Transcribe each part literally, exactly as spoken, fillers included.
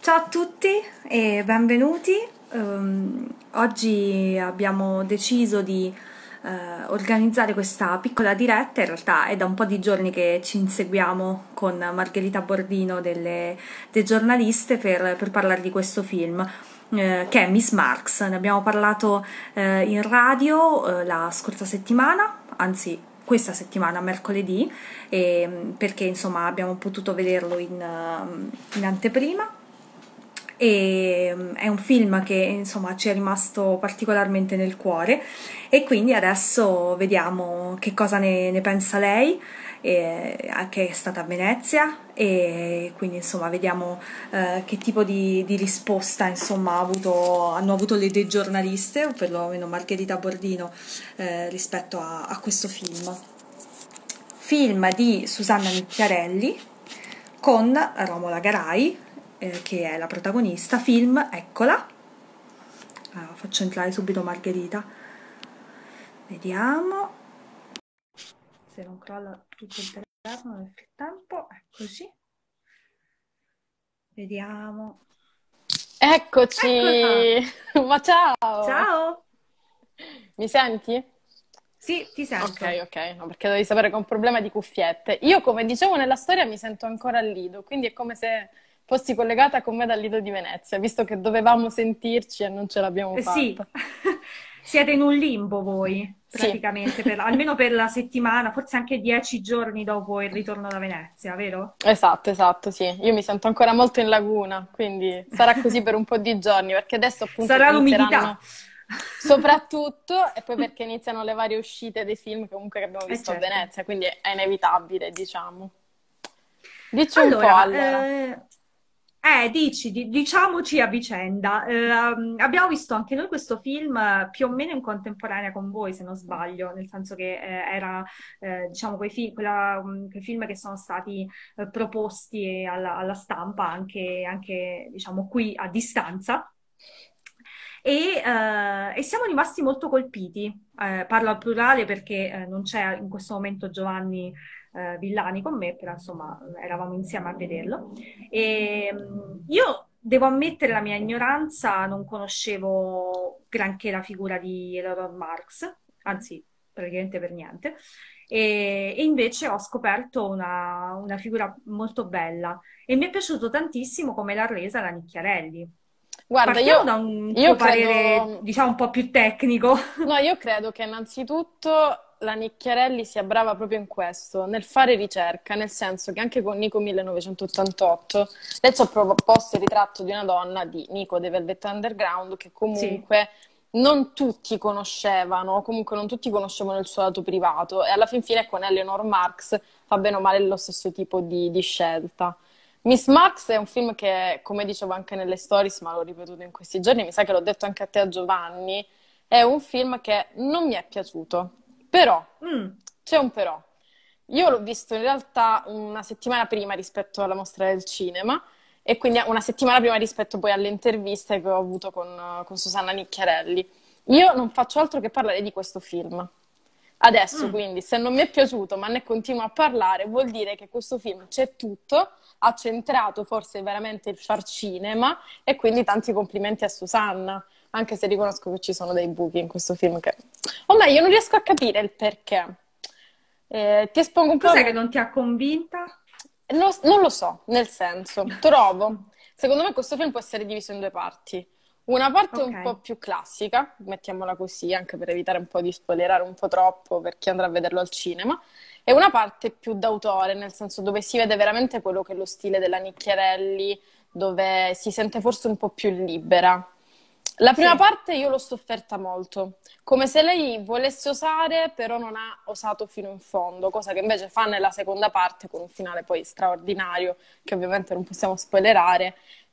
Ciao a tutti e benvenuti. Ehm, oggi abbiamo deciso di eh, organizzare questa piccola diretta. In realtà è da un po' di giorni che ci inseguiamo con Margherita Bordino delle, dei giornaliste per, per parlare di questo film. eh, che è Miss Marx. Ne abbiamo parlato eh, in radio eh, la scorsa settimana, anzi questa settimana, mercoledì, e, perché insomma abbiamo potuto vederlo in, in anteprima. E mm, è un film che insomma ci è rimasto particolarmente nel cuore e quindi adesso vediamo che cosa ne, ne pensa lei, e, che è stata a Venezia, e quindi insomma vediamo eh, che tipo di, di risposta insomma ha avuto, hanno avuto le due giornaliste, o perlomeno Margherita Bordino, eh, rispetto a, a questo film. Film di Susanna Nicchiarelli con Romola Garai, eh, che è la protagonista. Film Eccola. Allora, faccio entrare subito Margherita, vediamo se non crolla tutto il telefono nel frattempo. Eccoci, vediamo. Eccola. Eccoci! Ma ciao! Ciao. Mi senti? Sì, ti sento. Ok, ok, no, perché devi sapere che ho un problema di cuffiette. Io, come dicevo nella storia, mi sento ancora al Lido, quindi è come se fossi collegata con me dal Lido di Venezia, visto che dovevamo sentirci e non ce l'abbiamo Eh, sì, fatta. siete in un limbo voi, Sì, praticamente, per- almeno per la settimana, forse anche dieci giorni dopo il ritorno da Venezia, vero? esatto, esatto, sì. Io mi sento ancora molto in laguna, quindi sarà così per un po' di giorni, perché adesso appunto Sarà l'umidità. inizieranno soprattutto, e poi perché iniziano le varie uscite dei film comunque che abbiamo Eh visto a certo. Venezia, quindi è inevitabile, diciamo. Dici un po' Allora, allora. eh, eh, dici, di- diciamoci a vicenda. Eh, um, abbiamo visto anche noi questo film eh, più o meno in contemporanea con voi, se non sbaglio, nel senso che eh, era, eh, diciamo, quei, fi- quella, um, quei film che sono stati eh, proposti alla, alla stampa anche, anche, diciamo, qui a distanza. E, eh, e siamo rimasti molto colpiti. Eh, parlo al plurale perché eh, non c'è in questo momento Giovanni eh, Villani con me, però insomma eravamo insieme a vederlo. E, mh, io devo ammettere la mia ignoranza, non conoscevo granché la figura di Eleanor Marx, anzi praticamente per niente. E, e invece ho scoperto una, una figura molto bella e mi è piaciuto tantissimo come l'ha resa la Nicchiarelli. Guarda, Partiamo da io, un io tuo parere, credo, diciamo, un po' più tecnico. no, io credo che innanzitutto la Nicchiarelli sia brava proprio in questo, nel fare ricerca, nel senso che anche con Nico millenovecentottantotto lei ci ha proposto il ritratto di una donna di Nico dei Velvet Underground che Sì, comunque non tutti conoscevano, comunque non tutti conoscevano il suo lato privato e alla fin fine con Eleanor Marx fa bene o male lo stesso tipo di, di scelta. Miss Marx è un film che, come dicevo anche nelle stories, ma l'ho ripetuto in questi giorni, mi sa che l'ho detto anche a te, a Giovanni, è un film che non mi è piaciuto, però, mm, c'è un però. Io l'ho visto in realtà una settimana prima rispetto alla mostra del cinema e quindi una settimana prima rispetto poi alle interviste che ho avuto con, con Susanna Nicchiarelli. Io non faccio altro che parlare di questo film. Adesso, mm. quindi, se non mi è piaciuto, ma ne continuo a parlare, vuol dire che questo film c'è tutto, ha centrato forse veramente il far cinema e quindi tanti complimenti a Susanna, anche se riconosco che ci sono dei buchi in questo film che... O meglio, non riesco a capire il perché. Eh, ti espongo un po'... Cos'è che non ti ha convinta? Non, non lo so, nel senso, trovo, secondo me questo film può essere diviso in due parti. Una parte Ok. un po' più classica, mettiamola così, anche per evitare un po' di spoilerare un po' troppo per chi andrà a vederlo al cinema, e una parte più d'autore, nel senso dove si vede veramente quello che è lo stile della Nicchiarelli, dove si sente forse un po' più libera. La prima Sì. parte io l'ho sofferta molto, come se lei volesse osare, però non ha osato fino in fondo, cosa che invece fa nella seconda parte con un finale poi straordinario, che ovviamente non possiamo spoilerare.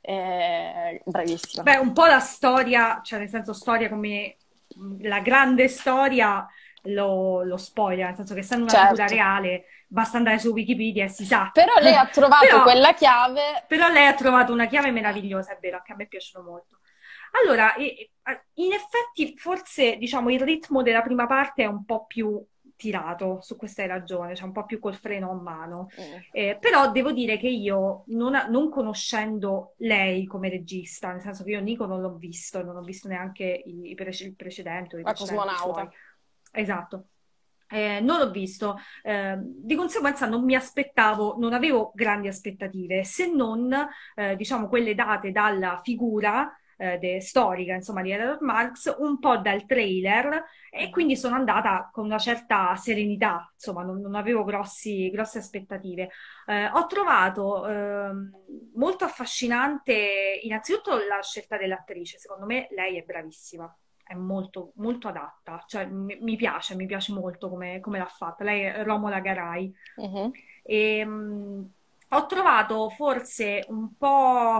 Eh, bravissima. Beh, un po' la storia, cioè nel senso storia come mh, la grande storia lo, lo spoiler, nel senso che essendo una figura Certo. reale basta andare su Wikipedia e si sa. Però lei ha trovato Però, quella chiave. però lei ha trovato una chiave meravigliosa, è vero, che a me è piaciuto molto. Allora, e- e- in effetti forse diciamo il ritmo della prima parte è un po' più tirato, su questa hai ragione, cioè un po' più col freno a mano. Mm. Eh, però devo dire che io, non, non conoscendo lei come regista, nel senso che io Nico non l'ho visto, non ho visto neanche i, i prece- il precedente o i La precedenti suoi. cosmonauta. Esatto. Eh, non l'ho visto, eh, di conseguenza non mi aspettavo, non avevo grandi aspettative, se non, eh, diciamo, quelle date dalla figura eh, de- storica, insomma, di Eleanor Marx, un po' dal trailer, e Mhm. quindi sono andata con una certa serenità, insomma, non, non avevo grossi- grosse aspettative. Eh, ho trovato ehm, molto affascinante innanzitutto la scelta dell'attrice, secondo me lei è bravissima, è molto, molto adatta, cioè mi, mi piace, mi piace molto come, come l'ha fatta. Lei è Romola Garai. Mhm. E, mh, ho trovato forse un po',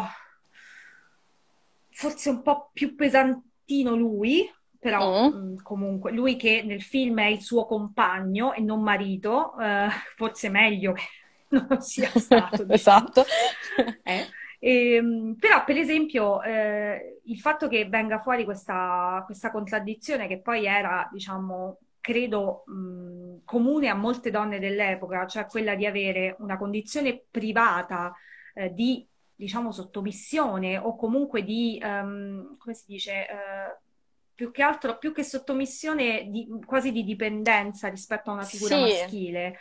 forse un po' più pesantino lui, però Mm. mh, comunque lui che nel film è il suo compagno e non marito, eh, forse meglio che non lo sia stato, diciamo. Esatto. Eh. Ehm, però, per esempio, eh, il fatto che venga fuori questa, questa contraddizione che poi era, diciamo, credo, mh, comune a molte donne dell'epoca, cioè quella di avere una condizione privata, eh, di, diciamo, sottomissione o comunque di, ehm, come si dice, eh, più che altro, più che sottomissione, di- quasi di dipendenza rispetto a una figura Sì, maschile.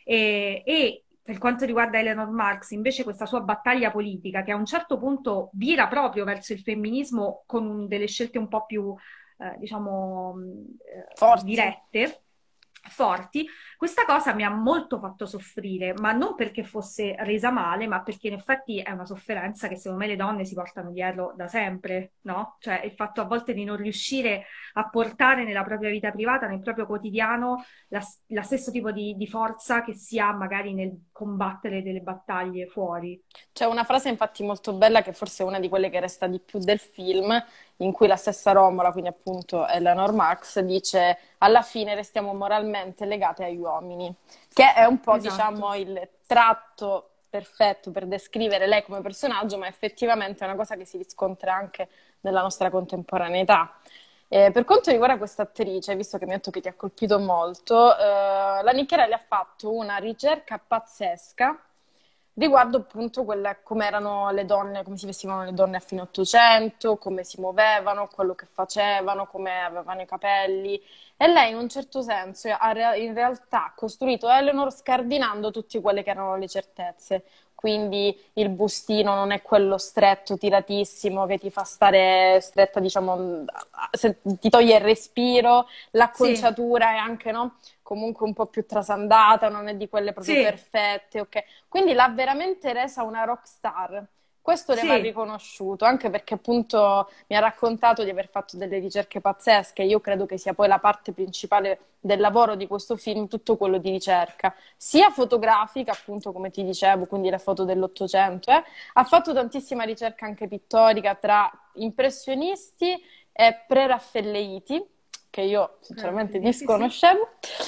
E, e per quanto riguarda Eleanor Marx, invece, questa sua battaglia politica, che a un certo punto vira proprio verso il femminismo con delle scelte un po' più, eh, diciamo, mh, eh, forti. dirette, forti, questa cosa mi ha molto fatto soffrire, ma non perché fosse resa male, ma perché in effetti è una sofferenza che secondo me le donne si portano dietro da sempre, no? Cioè il fatto a volte di non riuscire a portare nella propria vita privata, nel proprio quotidiano, la, la stesso tipo di, di forza che si ha magari nel combattere delle battaglie fuori. C'è una frase infatti molto bella che forse è una di quelle che resta di più del film, in cui la stessa Romola, quindi appunto Eleanor Marx, dice alla fine restiamo moralmente legate agli uomini, che è un po' Esatto. diciamo il tratto perfetto per descrivere lei come personaggio, ma effettivamente è una cosa che si riscontra anche nella nostra contemporaneità. Eh, per quanto riguarda questa attrice, visto che mi hai detto che ti ha colpito molto, eh, la Nicchiarelli ha fatto una ricerca pazzesca riguardo appunto quella, come erano le donne, come si vestivano le donne a fine Ottocento, come si muovevano, quello che facevano, come avevano i capelli. E lei in un certo senso ha re- in realtà ha costruito Eleanor scardinando tutte quelle che erano le certezze. Quindi il bustino non è quello stretto, tiratissimo, che ti fa stare stretta, diciamo, se ti toglie il respiro, Sì, l'acconciatura è anche, no? Comunque un po' più trasandata, non è di quelle proprio sì, perfette, ok? Quindi l'ha veramente resa una rock star. Questo le va sì, riconosciuto, anche perché appunto mi ha raccontato di aver fatto delle ricerche pazzesche. Io credo che sia poi la parte principale del lavoro di questo film, tutto quello di ricerca, sia fotografica, appunto come ti dicevo, quindi le foto dell'Ottocento, eh. Ha fatto tantissima ricerca anche pittorica tra impressionisti e preraffaelleiti, che io sinceramente Raffaelliti, sì. disconoscevo.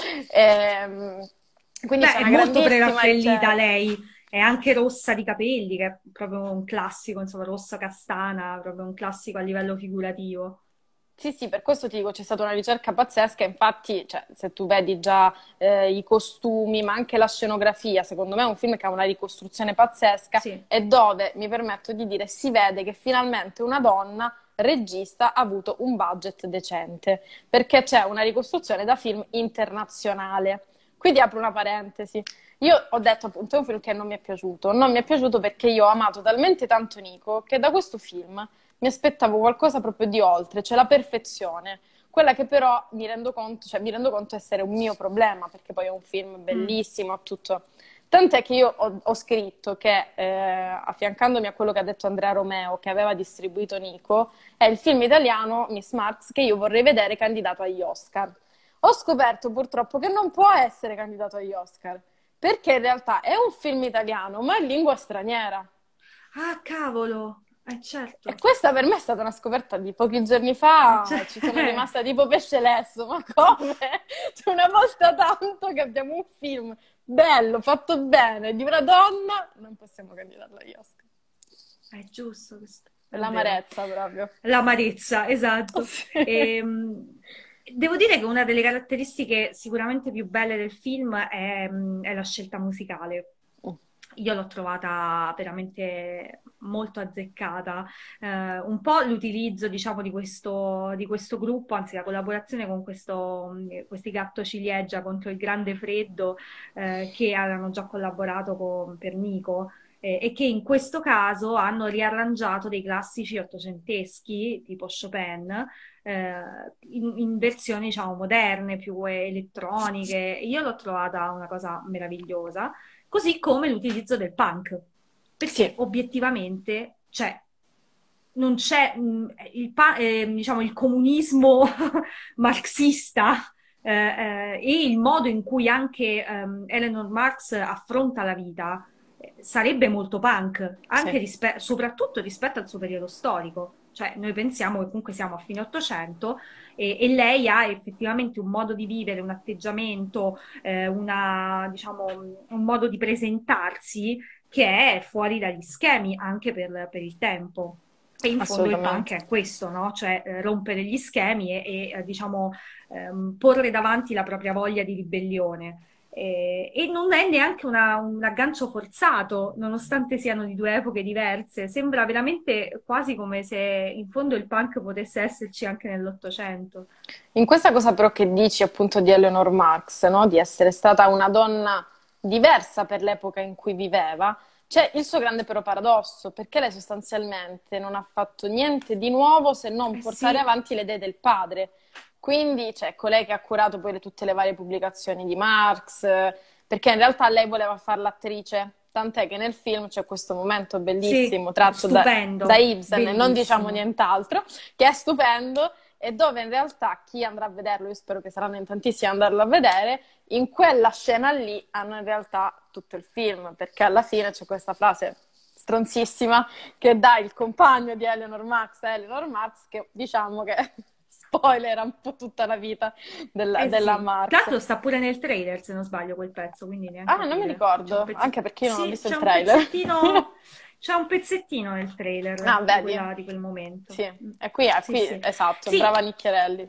Ehm, quindi Beh, c'è è una molto grandissima preraffaellita ricerca. lei, è anche rossa di capelli, che è proprio un classico, insomma, rossa castana, proprio un classico a livello figurativo. Sì, sì, per questo ti dico, c'è stata una ricerca pazzesca, infatti, cioè, se tu vedi già eh, i costumi, ma anche la scenografia, secondo me è un film che ha una ricostruzione pazzesca Sì, e dove, mi permetto di dire, si vede che finalmente una donna regista ha avuto un budget decente, perché c'è una ricostruzione da film internazionale. Quindi apro una parentesi. Io ho detto appunto è un film che non mi è piaciuto, non mi è piaciuto perché io ho amato talmente tanto Nico che da questo film mi aspettavo qualcosa proprio di oltre, cioè la perfezione. Quella che però mi rendo conto, cioè mi rendo conto essere un mio problema, perché poi è un film mm, bellissimo, ha tutto. Tant'è che io ho, ho scritto che, eh, affiancandomi a quello che ha detto Andrea Romeo, che aveva distribuito Nico, è il film italiano Miss Marx che io vorrei vedere candidato agli Oscar. Ho scoperto purtroppo che non può essere candidato agli Oscar, perché in realtà è un film italiano, ma in lingua straniera. ah, cavolo, eh E certo. questa per me è stata una scoperta di pochi giorni Eh, fa, ci sono cioè, rimasta tipo pesce lesso, ma come? C'è una volta tanto che abbiamo un film bello, fatto bene, di una donna, non possiamo candidarlo agli Oscar. è giusto questo, è vero. L'amarezza proprio. L'amarezza, esatto. Sì. Ehm, Devo dire che una delle caratteristiche sicuramente più belle del film è, mh, è la scelta musicale. Mm. Io l'ho trovata veramente molto azzeccata. Eh, un po' l'utilizzo, diciamo, di questo, di questo gruppo, anzi la collaborazione con questo, mh, questi gatto ciliegia contro il grande freddo, eh, che avevano già collaborato con, per Nico. eh, E che in questo caso hanno riarrangiato dei classici ottocenteschi, tipo Chopin, eh, in, in versioni, diciamo, moderne, più elettroniche. Io l'ho trovata una cosa meravigliosa, così come l'utilizzo del punk, perché Sì, obiettivamente, cioè, non c'è mh, il, pa- eh, diciamo, il comunismo marxista, eh, eh, e il modo in cui anche ehm, Eleanor Marx affronta la vita eh, sarebbe molto punk, anche sì, rispe- soprattutto rispetto al suo periodo storico. Cioè, noi pensiamo che comunque siamo a fine Ottocento e, e lei ha effettivamente un modo di vivere, un atteggiamento, eh, una, diciamo, un modo di presentarsi che è fuori dagli schemi anche per, per il tempo. E in fondo il punk assolutamente. è questo, no? Cioè eh, rompere gli schemi e, e, eh, diciamo, ehm, porre davanti la propria voglia di ribellione. Eh, e non è neanche una- un aggancio forzato, nonostante siano di due epoche diverse. Sembra veramente quasi come se in fondo il punk potesse esserci anche nell'Ottocento. In questa cosa però che dici appunto di Eleanor Marx, no? Di essere stata una donna diversa per l'epoca in cui viveva, c'è il suo grande però paradosso, perché lei sostanzialmente non ha fatto niente di nuovo se non Eh portare sì, avanti le idee del padre. Quindi c'è colei che ha curato poi le- tutte le varie pubblicazioni di Marx, eh, perché in realtà lei voleva fare l'attrice, tant'è che nel film c'è questo momento sì, bellissimo tratto da, da stupendo, Ibsen, e non diciamo bellissimo. nient'altro, che è stupendo e dove in realtà chi andrà a vederlo, io spero che saranno in tantissimi ad andarlo a vedere, in quella scena lì hanno in realtà tutto il film, perché alla fine c'è questa frase stronzissima che dà il compagno di Eleanor Marx a Eleanor Marx, che diciamo che spoiler un po' tutta la vita della, Eh della sì, tra Marx. l'altro sta pure nel trailer se non sbaglio quel pezzo, quindi neanche Ah, a non mi dire. C'è un ricordo, pezzettino. anche perché io non ho Sì, visto il c'è un trailer. pezzettino, c'è un pezzettino nel Ah, trailer di vedi? quella- di quel momento. Sì, Mm. e qui, è Sì, qui, sì. esatto, brava Sì, Nicchiarelli.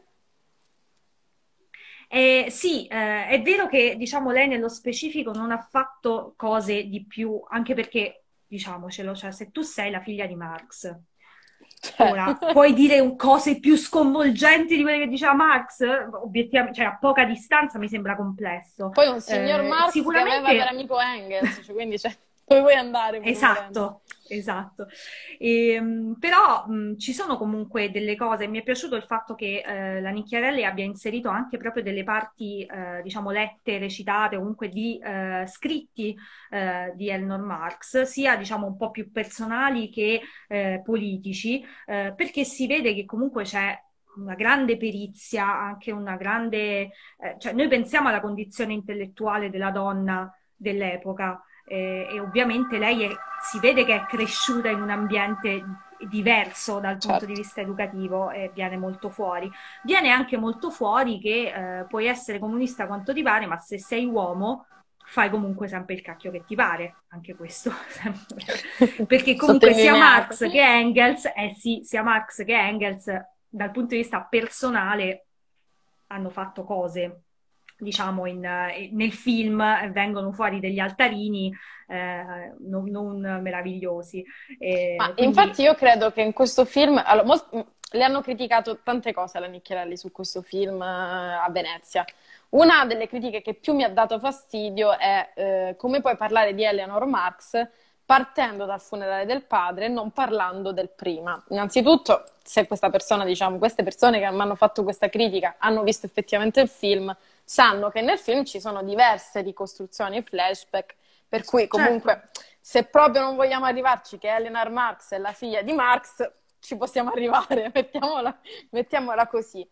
eh, sì, eh, è vero che diciamo lei nello specifico non ha fatto cose di più, anche perché diciamocelo, cioè se tu sei la figlia di Marx, Cioè, ora puoi dire un- cose più sconvolgenti di quelle che diceva Marx? Obiettivamente, cioè a poca distanza mi sembra complesso. poi un signor Eh, Marx che aveva per sicuramente. amico Engels, cioè, quindi cioè, dove vuoi andare pur volendo? Esatto, esatto. Ehm, però mh, ci sono comunque delle cose. Mi è piaciuto il fatto che eh, la Nicchiarelli abbia inserito anche proprio delle parti, eh, diciamo, lette, recitate, o comunque di eh, scritti eh, di Eleanor Marx, sia diciamo un po' più personali che eh, politici, eh, perché si vede che comunque c'è una grande perizia, anche una grande, eh, cioè noi pensiamo alla condizione intellettuale della donna dell'epoca eh, e ovviamente lei è- si vede che è cresciuta in un ambiente diverso dal punto di Certo. vista educativo e viene molto fuori. Viene anche molto fuori che eh, puoi essere comunista quanto ti pare, ma se sei uomo fai comunque sempre il cacchio che ti pare, anche questo sempre. Perché comunque sia Sottolineato. Marx che Engels, eh sì, sia Marx che Engels dal punto di vista personale hanno fatto cose, diciamo, in, eh, nel film eh, vengono fuori degli altarini eh, non, non meravigliosi. Ma Eh, infatti quindi, io credo che in questo film, allora, mol- le hanno criticato tante cose alla Nicchiarelli su questo film eh, a Venezia. Una delle critiche che più mi ha dato fastidio è eh, come puoi parlare di Eleanor Marx partendo dal funerale del padre e non parlando del prima. Innanzitutto, se questa persona, diciamo, queste persone che mi hanno fatto questa critica hanno visto effettivamente il film, sanno che nel film ci sono diverse ricostruzioni e flashback, per cui certo, comunque se proprio non vogliamo arrivarci che Eleanor Marx è la figlia di Marx, ci possiamo arrivare, mettiamola, mettiamola così.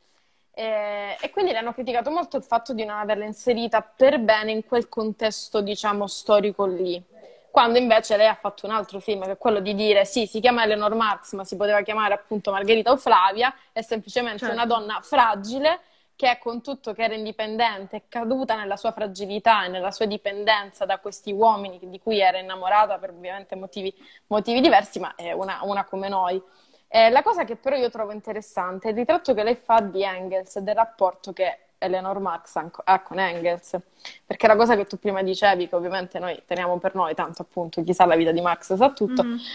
E, e quindi le hanno criticato molto il fatto di non averla inserita per bene in quel contesto, diciamo, storico lì. Quando invece lei ha fatto un altro film, che è quello di dire sì, si chiama Eleanor Marx, ma si poteva chiamare appunto Margherita o Flavia, è semplicemente una certo. donna fragile che con tutto che era indipendente, è caduta nella sua fragilità e nella sua dipendenza da questi uomini di cui era innamorata per ovviamente motivi, motivi diversi, ma è una, una come noi. Eh, la cosa che però io trovo interessante è il ritratto che lei fa di Engels e del rapporto che Eleanor Marx ha ha con Engels. Perché la cosa che tu prima dicevi, che ovviamente noi teniamo per noi, tanto appunto chi sa la vita di Marx sa tutto, Mhm.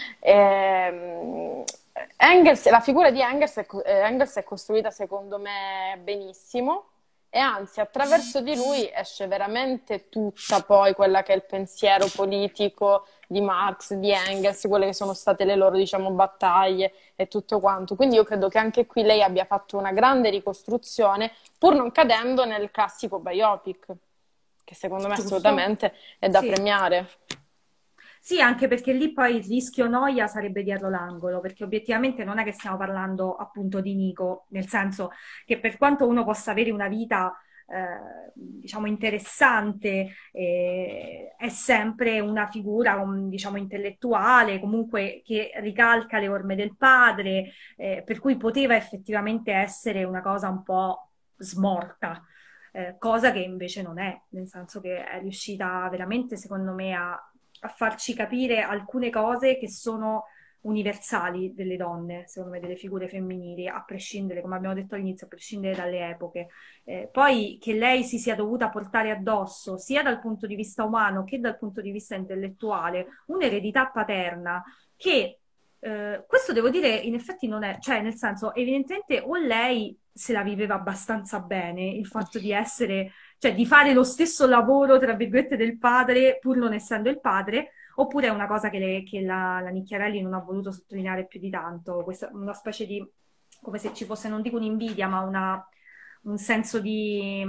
ehm, Engels, la figura di Engels è, co- eh, Engels è costruita secondo me benissimo e anzi attraverso di lui esce veramente tutta poi quella che è il pensiero politico di Marx, di Engels, quelle che sono state le loro, diciamo, battaglie e tutto quanto. Quindi io credo che anche qui lei abbia fatto una grande ricostruzione, pur non cadendo nel classico biopic, che secondo me Giusto? assolutamente è da Sì. premiare. Sì, anche perché lì poi il rischio noia sarebbe dietro l'angolo, perché obiettivamente non è che stiamo parlando appunto di Nico, nel senso che per quanto uno possa avere una vita, eh, diciamo, interessante, eh, è sempre una figura, um, diciamo, intellettuale, comunque che ricalca le orme del padre, eh, per cui poteva effettivamente essere una cosa un po' smorta. Eh, cosa che invece non è, nel senso che è riuscita veramente, secondo me, a, a farci capire alcune cose che sono universali delle donne, secondo me, delle figure femminili, a prescindere, come abbiamo detto all'inizio, a prescindere dalle epoche. Eh, poi che lei si sia dovuta portare addosso, sia dal punto di vista umano che dal punto di vista intellettuale, un'eredità paterna che eh, questo devo dire, in effetti non è, cioè nel senso, evidentemente o lei se la viveva abbastanza bene, il fatto di essere, cioè di fare lo stesso lavoro, tra virgolette, del padre, pur non essendo il padre, oppure è una cosa che, le- che la, la Nicchiarelli non ha voluto sottolineare più di tanto, questa, una specie di, come se ci fosse, non dico un'invidia, ma una, un senso di,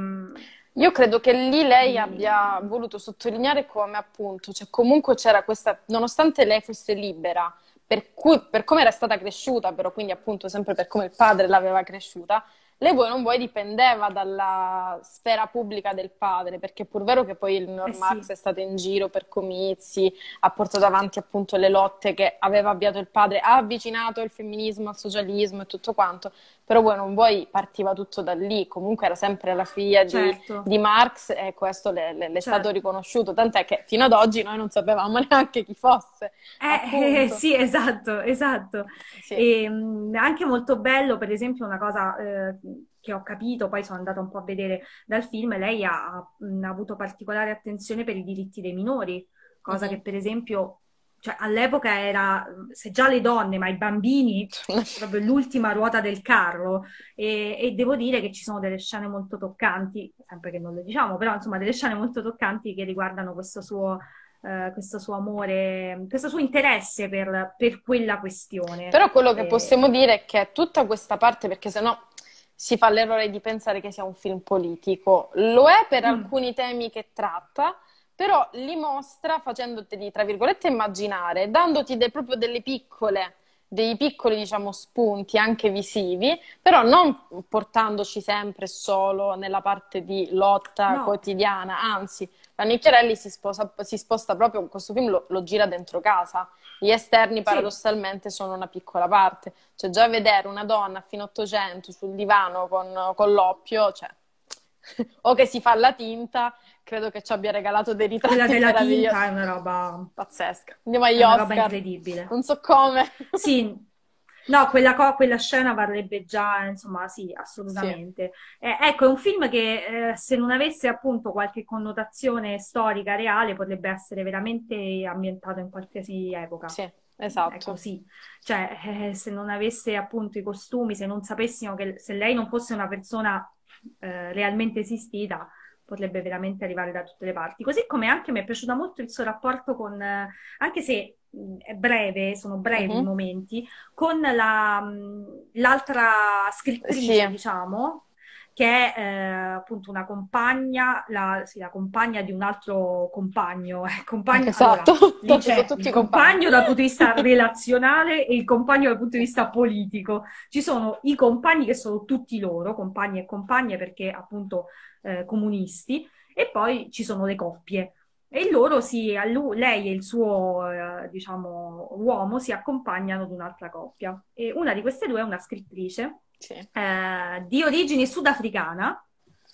Io credo che lì lei di... abbia voluto sottolineare come appunto, cioè comunque c'era questa, nonostante lei fosse libera, per cui, per come era stata cresciuta, però quindi appunto sempre per come il padre l'aveva cresciuta, lei vuoi non vuoi dipendeva dalla sfera pubblica del padre, perché è pur vero che poi il Eh Nor sì, Marx è stato in giro per comizi, ha portato avanti appunto le lotte che aveva avviato il padre, ha avvicinato il femminismo al socialismo e tutto quanto, però vuoi non vuoi partiva tutto da lì, comunque era sempre la figlia di, certo, di Marx e questo le, le- le è stato certo. riconosciuto, tant'è che fino ad oggi noi non sapevamo neanche chi fosse, Eh, eh, appunto. sì, esatto, esatto. Sì. E, mh, anche molto bello, per esempio, una cosa eh, che ho capito, poi sono andata un po' a vedere dal film, lei ha, ha, mh, ha avuto particolare attenzione per i diritti dei minori, cosa che Mhm. per esempio, cioè, all'epoca era, se già le donne, ma i bambini, proprio l'ultima ruota del carro. E, e devo dire che ci sono delle scene molto toccanti, sempre che non le diciamo, però insomma delle scene molto toccanti che riguardano questo suo eh, questo suo amore, questo suo interesse per, per quella questione. Però quello che possiamo Eh, dire è che tutta questa parte, perché sennò si fa l'errore di pensare che sia un film politico, lo è per mm, alcuni temi che tratta, però li mostra facendoti, tra virgolette, immaginare, dandoti de- proprio delle piccole, dei piccoli, diciamo, spunti anche visivi, però non portandoci sempre solo nella parte di lotta no, quotidiana, anzi, la Nicchiarelli si sposa- si sposta proprio, questo film lo lo gira dentro casa. Gli esterni sì, paradossalmente sono una piccola parte, cioè già vedere una donna a fine Ottocento sul divano con, con l'oppio, cioè, o che si fa la tinta, credo che ci abbia regalato dei quella ritratti della meravigliosi. tinta è una roba, Pazzesca. Andiamo agli è una roba Oscar, incredibile. non so come. Sì, no, quella, co- quella scena varrebbe già, insomma, sì, Sì, assolutamente. Eh, ecco, è un film che eh, se non avesse appunto qualche connotazione storica reale potrebbe essere veramente ambientato in qualsiasi epoca. sì, È esatto. così. Cioè, eh, se non avesse appunto i costumi, se non sapessimo che se lei non fosse una persona eh, realmente esistita, potrebbe veramente arrivare da tutte le parti. Così come anche mi è piaciuto molto il suo rapporto con, eh, anche se mh, è breve, sono brevi i Mhm. momenti, con la, mh, l'altra Sì, scrittrice, diciamo, che è eh, appunto una compagna, la, sì, la compagna di un altro compagno. eh, compagno, esatto, allora, lì tanto sono c'è il tutti compagni. compagno dal punto di vista relazionale e il compagno dal punto di vista politico. Ci sono i compagni che sono tutti loro, compagni e compagne perché appunto eh, comunisti, e poi ci sono le coppie. E loro si, a lu- lei e il suo, eh, diciamo, uomo si accompagnano ad un'altra coppia. E una di queste due è una scrittrice Sì, eh, di origine sudafricana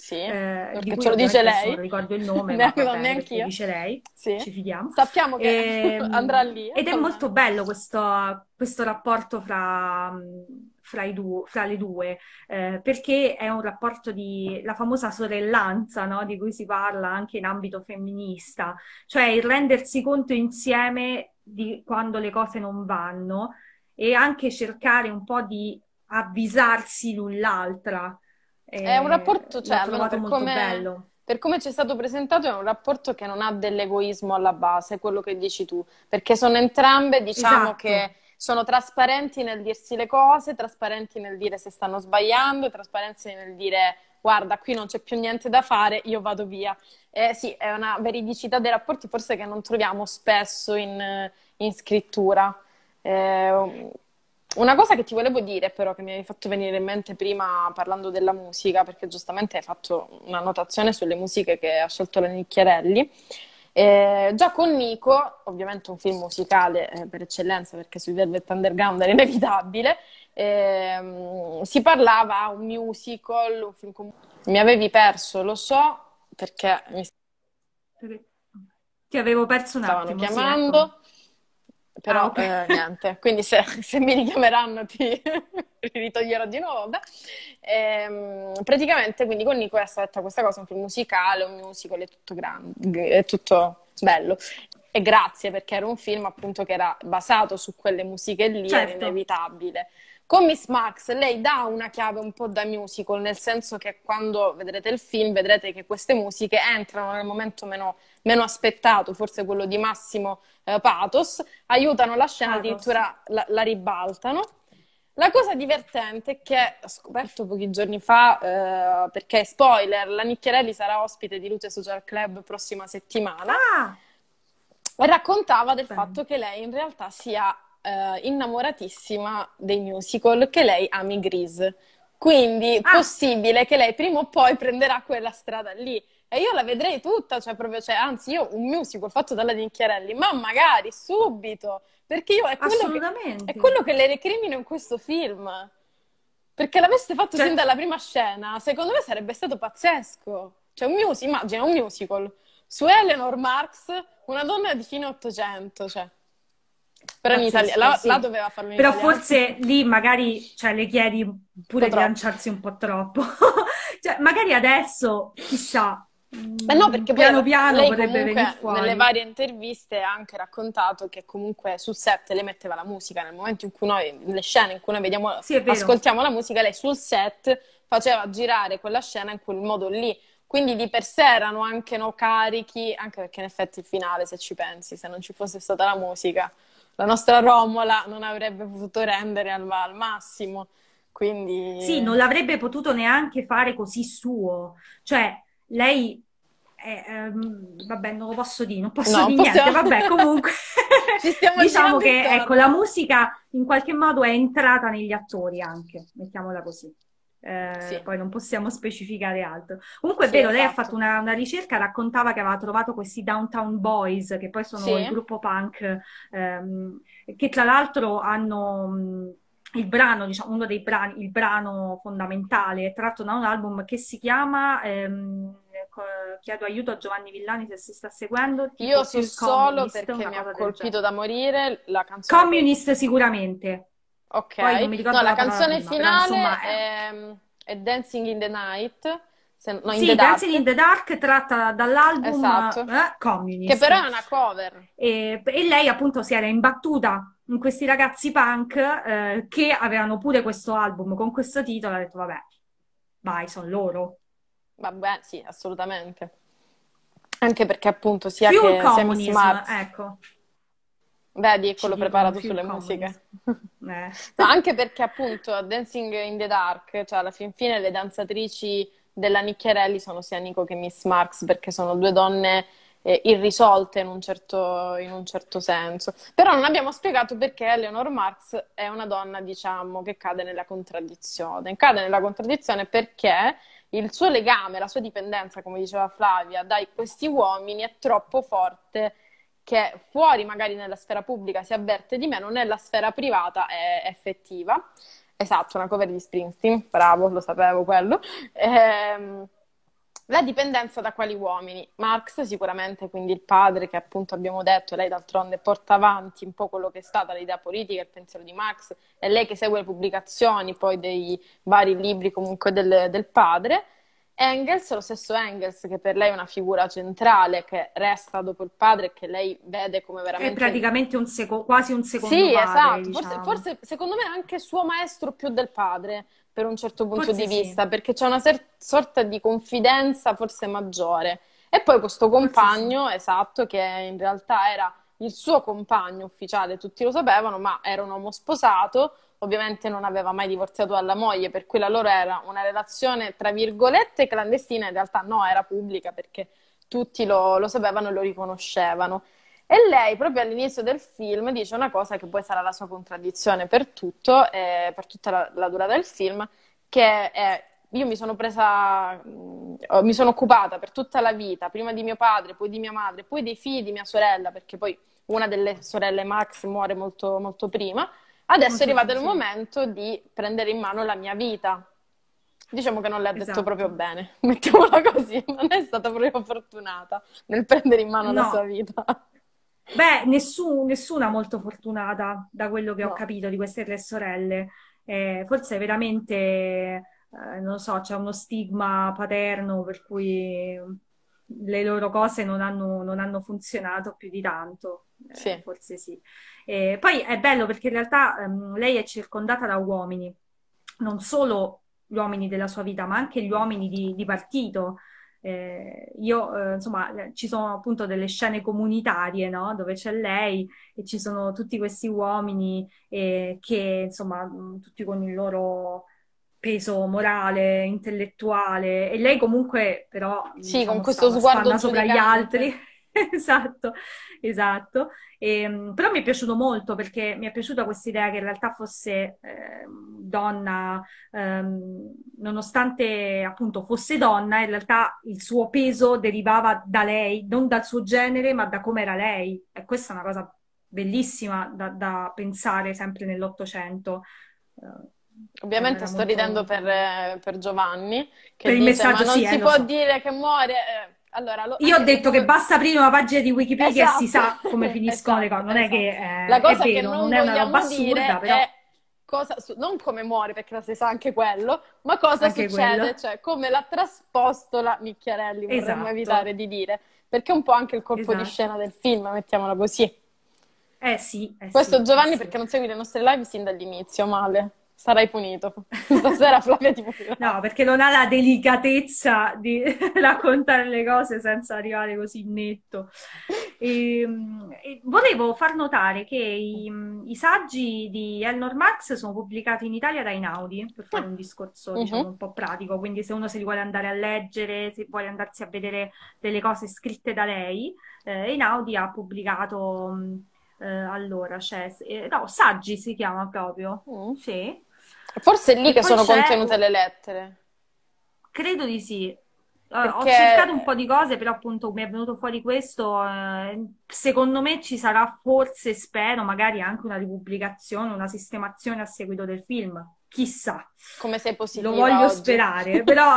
Sì, eh, di perché cui ce lo dice ovviamente adesso non lei, ricordo il nome, ma neanche, va no, bene perché neanch'io. dice lei, Sì, ci fidiamo. sappiamo che andrà Ehm, lì, ed è va molto bene. bello questo, questo rapporto fra, fra i due, fra le due, eh, perché è un rapporto di la famosa sorellanza, no? Di cui si parla anche in ambito femminista, cioè il rendersi conto insieme di quando le cose non vanno e anche cercare un po' di avvisarsi l'un l'altra. È un Eh, rapporto, cioè, l'ho almeno trovato per molto come, bello. per come ci è stato presentato, è un rapporto che non ha dell'egoismo alla base, quello che dici tu, perché sono entrambe, diciamo, Esatto. che sono trasparenti nel dirsi le cose, trasparenti nel dire se stanno sbagliando, trasparenti nel dire guarda, qui non c'è più niente da fare, io vado via. Eh, sì, è una veridicità dei rapporti forse che non troviamo spesso in, in scrittura. Eh, una cosa che ti volevo dire, però, che mi hai fatto venire in mente prima parlando della musica, perché giustamente hai fatto una notazione sulle musiche che ha scelto la Nicchiarelli. Eh, già con Nico, ovviamente un film musicale eh, per eccellenza, perché sui Velvet Underground era inevitabile, ehm, si parlava un musical, un film com- mi avevi perso, lo so, perché mi Ti avevo perso un stavano attimo, sì, eccomi. chiamando, Ah, però ok. eh, niente, quindi se, se mi richiameranno ti ritoglierò di nuovo. Vabbè. Ehm, praticamente quindi con Nico è stata questa cosa, un film musicale, un musical, è tutto grande, è tutto bello. E grazie perché era un film appunto che era basato su quelle musiche lì, era Certo. inevitabile. Con Miss Marx lei dà una chiave un po' da musical, nel senso che quando vedrete il film vedrete che queste musiche entrano nel momento meno, meno aspettato, forse quello di massimo eh, pathos, aiutano la scena, Pathos. addirittura la, la ribaltano. La cosa divertente è che ho scoperto pochi giorni fa, eh, perché spoiler, la Nicchiarelli sarà ospite di Luce Social Club prossima settimana, Ah, e raccontava del bene. fatto che lei in realtà sia eh, innamoratissima dei musical, che lei ami Grease. Quindi Ah, possibile che lei prima o poi prenderà quella strada lì. E io la vedrei tutta, cioè proprio, cioè, anzi io un musical fatto dalla Nicchiarelli, ma magari subito, perché io è quello che, è assolutamente. quello che le recrimino in questo film. Perché l'aveste fatto sin Cioè, dalla prima scena, secondo me sarebbe stato pazzesco. Cioè un musical, immagina un musical su Eleanor Marx, una donna di fine Ottocento, cioè. Però in italiano, pazzesco, là, là sì. doveva farlo in Però italiano. forse lì magari, cioè, le chiedi Un po' pure di troppo. lanciarsi un po' troppo. Cioè, magari adesso, chissà, Eh no, mm, perché poi piano alla- piano lei potrebbe venire comunque nelle fuori. varie interviste ha anche raccontato che comunque sul set le metteva la musica, nel momento in cui noi, le scene in cui noi vediamo, Sì, è vero. ascoltiamo la musica, lei sul set faceva girare quella scena in quel modo lì. Quindi di per sé erano anche no carichi, anche perché in effetti il finale, se ci pensi, se non ci fosse stata la musica, la nostra Romola non avrebbe potuto rendere al, al massimo. Sì, Quindi non l'avrebbe potuto neanche fare così suo. Cioè, lei, è, ehm, vabbè, non lo posso dire, non posso no, dire niente. possiamo... Vabbè, comunque, ci stiamo diciamo girando che, ecco, la intorno. musica in qualche modo è entrata negli attori anche, mettiamola così. Eh, Sì, poi non possiamo specificare altro. Comunque è sì, vero, lei ha fatto esatto. una, una ricerca, raccontava che aveva trovato questi Downtown Boys, che poi sono il Sì, gruppo punk, ehm, che tra l'altro hanno mh, il brano, diciamo, uno dei brani, il brano fondamentale, è tratto da un album che si chiama, ehm, co- chiedo aiuto a Giovanni Villani se si sta seguendo, io tipo so Pure solo Communist, perché una mi ha cosa del colpito genere. da morire la canzone poi. Communist sicuramente, Ok, poi non mi no, ricordo la la parola canzone prima, però insomma finale è... è, è Dancing in the Night, se- no, in the Sì, Dancing in Dark, the Dark tratta dall'album esatto, eh, che Communist. però è una cover. E, e lei appunto si era imbattuta in questi ragazzi punk eh, che avevano pure questo album con questo titolo, ha detto vabbè, vai, sono loro. Vabbè, sì, assolutamente. Anche perché appunto sia Fuel che sia Miss Communism, Marx, ecco, vedi, ci quello dicono preparato Fuel sulle Communism. musiche. Eh. No, anche perché appunto a Dancing in the Dark, cioè alla fin fine le danzatrici della Nicchiarelli sono sia Nico che Miss Marx, perché sono due donne eh, irrisolte in un certo, in un certo senso. Però non abbiamo spiegato perché Eleanor Marx è una donna, diciamo, che cade nella contraddizione. Cade nella contraddizione perché il suo legame, la sua dipendenza, come diceva Flavia, da questi uomini è troppo forte che fuori magari nella sfera pubblica si avverte di meno, nella sfera privata è effettiva. Esatto, una cover di Springsteen, bravo, lo sapevo quello. Ehm, La dipendenza da quali uomini? Marx sicuramente, quindi il padre che appunto abbiamo detto, lei d'altronde porta avanti un po' quello che è stata l'idea politica, il pensiero di Marx, è lei che segue le pubblicazioni poi dei vari libri comunque del, del padre. Engels, lo stesso Engels, che per lei è una figura centrale, che resta dopo il padre e che lei vede come È veramente... praticamente un seco- quasi un secondo Sì, padre, esatto, forse, diciamo. forse secondo me è anche suo maestro più del padre, per un certo punto di Forse sì, vista, perché c'è una cer- sorta di confidenza forse maggiore. E poi questo forse sì. compagno, esatto, che in realtà era il suo compagno ufficiale, tutti lo sapevano, ma era un uomo sposato, ovviamente non aveva mai divorziato dalla moglie, per cui la loro era una relazione, tra virgolette, clandestina, in realtà no, era pubblica perché tutti lo, lo sapevano e lo riconoscevano. E lei, proprio all'inizio del film, dice una cosa che poi sarà la sua contraddizione per tutto, eh, per tutta la, la durata del film, che è, io mi sono presa, mh, oh, mi sono occupata per tutta la vita, prima di mio padre, poi di mia madre, poi dei figli di mia sorella, perché poi una delle sorelle Max muore molto, molto prima. Adesso è Molto arrivato prima, il sì. momento di prendere in mano la mia vita. Diciamo che non le ha detto proprio Esatto. bene, mettiamola così, non è stata proprio fortunata nel prendere in mano la sua No, vita. beh, nessun- nessuna molto fortunata da quello che ho No. capito di queste tre sorelle. Eh, forse veramente, eh, non lo so, c'è uno stigma paterno per cui le loro cose non hanno, non hanno funzionato più di tanto. Eh, Sì. forse sì. Eh, poi è bello perché in realtà ehm, lei è circondata da uomini, non solo gli uomini della sua vita, ma anche gli uomini di, di partito. Eh, io, eh, insomma, eh, ci sono appunto delle scene comunitarie, no? Dove c'è lei e ci sono tutti questi uomini eh, che, insomma, mh, tutti con il loro peso morale, intellettuale, e lei comunque, però, Sì, con diciamo, sta questo una sguardo spanna sopra gli giudicante. altri. Esatto, esatto. Ehm, però mi è piaciuto molto perché mi è piaciuta questa idea che in realtà fosse ehm, donna, ehm, nonostante appunto fosse donna, in realtà il suo peso derivava da lei, non dal suo genere, ma da come era lei. E questa è una cosa bellissima da, da pensare sempre nell'Ottocento. Eh, era, Ovviamente era sto molto, ridendo molto per, bello. eh, per Giovanni, Per che il dice: Ma messaggio, non sì, eh, si lo può so. dire che muore. Eh, allora, lo- Io ho anche che detto che comunque. basta aprire una pagina di Wikipedia e si Esatto, sa come finiscono le cose. esatto, Non è che esatto. La eh, è cosa che vero, non non è una roba vogliamo assurda, dire però è cosa, su- non come muore, perché la si sa anche quello, ma cosa anche quello. succede, cioè come l'ha trasposto la Nicchiarelli, vorremmo Esatto, evitare di dire, perché è un po' anche il colpo di esatto. scena del film, mettiamola così. Eh sì, eh Questo sì, eh Giovanni sì. perché non segui le nostre live sin dall'inizio, male. Sarai punito. Stasera Flavia ti punirà. No, perché non ha la delicatezza di raccontare le cose senza arrivare così netto. E, e volevo far notare che i, i saggi di Elnor Marx sono pubblicati in Italia da Einaudi, per fare Ah, un discorso, diciamo, mhm. un po' pratico. Quindi se uno si vuole andare a leggere, se vuole andarsi a vedere delle cose scritte da lei, eh, Einaudi ha pubblicato, mh, eh, allora, c'è, eh, no, Saggi si chiama proprio, Mm. sì. Forse è lì E che poi sono c'è, contenute le lettere, credo di sì. Eh, ho cercato un perché po' di cose, però appunto mi è venuto fuori questo. Eh, secondo me ci sarà forse, spero, magari anche una ripubblicazione, una sistemazione a seguito del film. Chissà, come sei lo positiva voglio oggi. sperare, però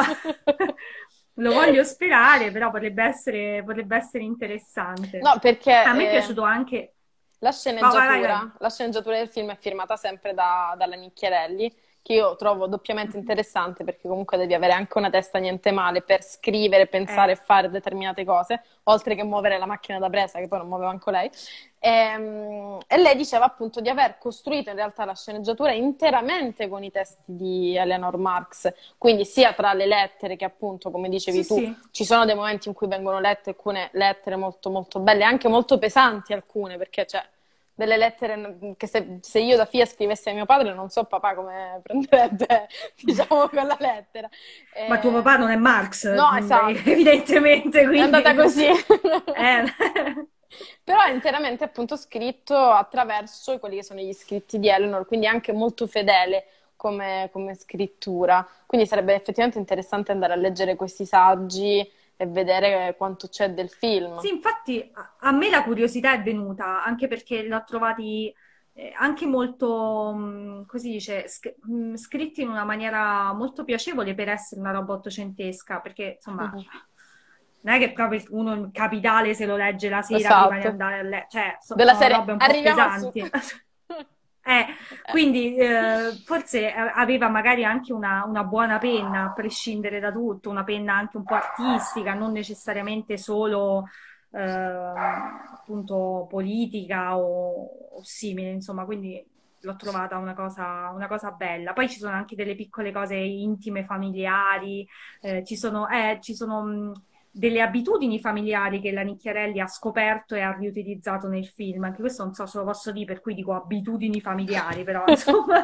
lo voglio sperare, però potrebbe essere, potrebbe essere interessante. No, perché A me è eh, piaciuto anche. la Oh, vai, vai, vai. sceneggiatura, la sceneggiatura del film è firmata sempre da- dalla Nicchiarelli, che io trovo doppiamente interessante perché comunque devi avere anche una testa niente male per scrivere, pensare e Eh, fare determinate cose, oltre che muovere la macchina da presa, che poi non muoveva anche lei. Ehm, E, lei diceva appunto di aver costruito in realtà la sceneggiatura interamente con i testi di Eleanor Marx, quindi sia tra le lettere che appunto, come sì, dicevi tu, sì. ci sono dei momenti in cui vengono lette alcune lettere molto molto belle, anche molto pesanti alcune, perché c'è delle lettere che se, se io da figlia scrivessi a mio padre non so papà come prenderebbe, diciamo, quella lettera. Ma tuo Eh, papà non è Marx, no, mh, esatto, evidentemente, è andata quindi. così. Eh. Però è interamente appunto scritto attraverso quelli che sono gli scritti di Eleanor, quindi è anche molto fedele come, come scrittura. Quindi sarebbe effettivamente interessante andare a leggere questi saggi e vedere quanto c'è del film. Sì, infatti a a me la curiosità è venuta anche perché l'ho trovati eh, anche molto, mh, così dice, sc- mh, scritti in una maniera molto piacevole per essere una roba ottocentesca, perché insomma Mhm. non è che proprio uno il Capitale se lo legge la sera prima di Esatto. andare a letto, cioè so- Della sono serie, robe un po' arriviamo al su. pesanti. Eh, quindi eh, forse a- aveva magari anche una, una buona penna, a prescindere da tutto, una penna anche un po' artistica, non necessariamente solo ehm, appunto politica o, o simile, insomma, quindi l'ho trovata una cosa, una cosa bella. Poi ci sono anche delle piccole cose intime, familiari, eh, ci sono, eh, ci sono mh, delle abitudini familiari che la Nicchiarelli ha scoperto e ha riutilizzato nel film. Anche questo non so se lo posso dire, per cui dico abitudini familiari, però insomma,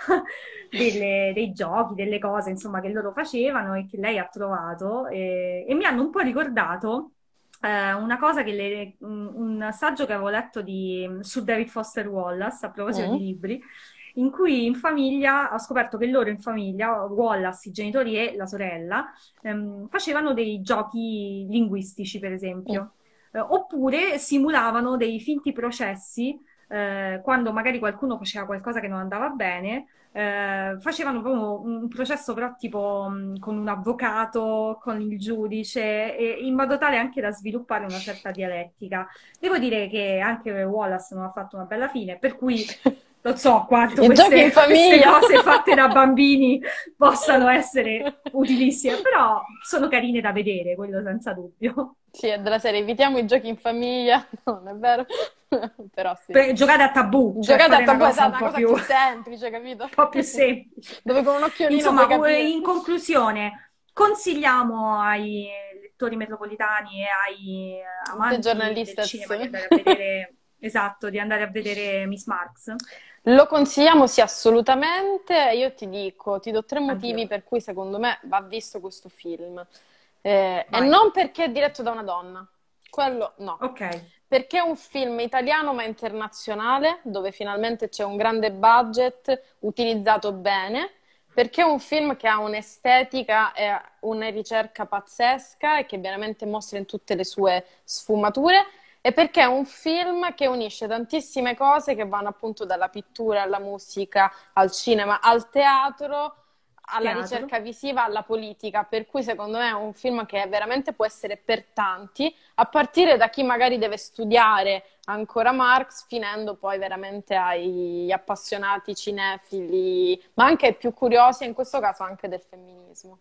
delle- dei giochi, delle cose insomma che loro facevano e che lei ha trovato e, e mi hanno un po' ricordato eh, una cosa che le- un, un saggio che avevo letto di- su David Foster Wallace a proposito di Mm. libri, in cui in famiglia ho scoperto che loro in famiglia, Wallace, i genitori e la sorella, ehm, facevano dei giochi linguistici, per Mm. esempio. Eh, oppure simulavano dei finti processi eh, quando magari qualcuno faceva qualcosa che non andava bene, eh, facevano proprio un processo però tipo mh, con un avvocato, con il giudice, e- in modo tale anche da sviluppare una certa dialettica. Devo dire che anche Wallace non ha fatto una bella fine, per cui non so quanto I giochi in queste, queste famiglia. cose fatte da bambini possano essere utilissime, però sono carine da vedere, quello senza dubbio. Sì, è della serie, evitiamo i giochi in famiglia. No, non è vero? Però sì. Per- giocate a tabù, cioè Giocate a fare una tabù è cosa stata un una po' cosa più, più un semplice, capito? po' più semplice. Dove con un occhiolino puoi Insomma, u- capire. in conclusione, consigliamo ai lettori metropolitani e ai eh, Te amanti del giornalistas. cinema di andare a vedere, esatto, di andare a vedere Miss Marx. Lo consigliamo, sì, assolutamente. Io ti dico, ti do tre motivi Anch'io. per cui secondo me va visto questo film. Eh, e Vai. non perché è diretto da una donna, quello no. Ok, Perché è un film italiano ma internazionale, dove finalmente c'è un grande budget utilizzato bene, perché è un film che ha un'estetica e una ricerca pazzesca e che veramente mostra in tutte le sue sfumature, e perché è un film che unisce tantissime cose che vanno appunto dalla pittura alla musica, al cinema, al teatro, alla teatro. ricerca visiva, alla politica, per cui secondo me è un film che veramente può essere per tanti, a partire da chi magari deve studiare ancora Marx, finendo poi veramente ai appassionati cinefili, ma anche ai più curiosi, e in questo caso anche del femminismo.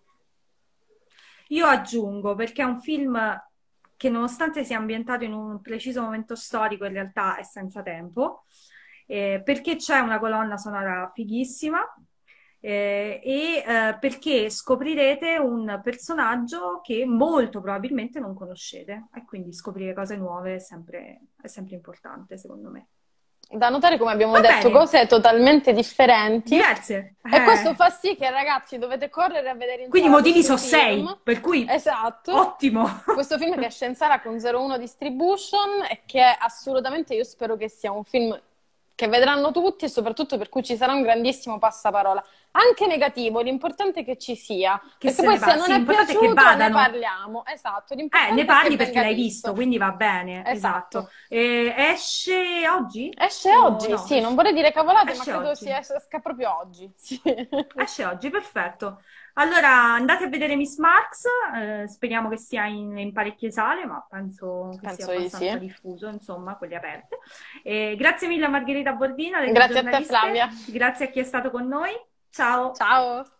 Io aggiungo, perché è un film che nonostante sia ambientato in un preciso momento storico, in realtà è senza tempo, eh, perché c'è una colonna sonora fighissima, eh, e eh, perché scoprirete un personaggio che molto probabilmente non conoscete, e quindi scoprire cose nuove è sempre, è sempre importante, secondo me. Da notare, come abbiamo Va detto, bene, cose totalmente differenti, diverse. e questo Eh, fa sì che ragazzi dovete correre a vedere in quindi i sala motivi questo sono sei, film. per cui Esatto, ottimo. questo film che esce in sala con zero uno Distribution e che assolutamente io spero che sia un film che vedranno tutti e soprattutto per cui ci sarà un grandissimo passaparola. Anche negativo, l'importante è che ci sia, Che perché se poi ne se va. non Sì, è l'importante è che piaciuto ne vadano. parliamo. Esatto, Eh, ne l'importante è che parli perché venga l'hai visto, visto. quindi va bene, esatto. Esatto. E esce oggi? Esce O oggi, no? sì, non Esce, vorrei dire cavolate, ma esce credo oggi. sia esca proprio oggi. Sì. Esce oggi, perfetto. Allora andate a vedere Miss Marx, eh, speriamo che sia in, in parecchie sale, ma penso che sia Penso di sì. abbastanza diffuso, insomma, quelle aperte. E grazie mille a Margherita Bordina, delle Grazie a te, giornaliste, Flavia. grazie a chi è stato con noi. Ciao! Ciao.